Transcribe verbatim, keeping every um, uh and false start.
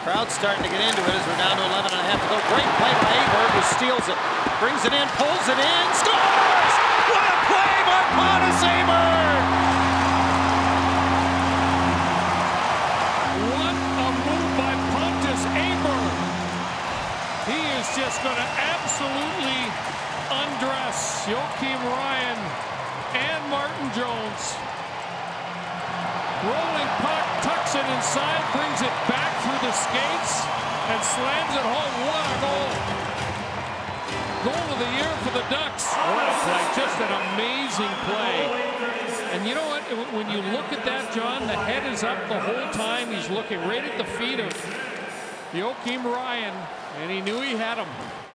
Crowd's starting to get into it as we're down to eleven and a half to go. Great play by Aberg, who steals it. Brings it in, pulls it in, scores! What a play by Pontus Aberg! What a move by Pontus Aberg! He is just going to absolutely undress Joakim Ryan and Martin Jones. Rolling puck, tucks it inside, brings it back through the skates, and slams it home. What a goal! Goal of the year for the Ducks. What a play, just an amazing play. And you know what, when you look at that, John, the head is up the whole time. He's looking right at the feet of Joakim Ryan, and he knew he had him.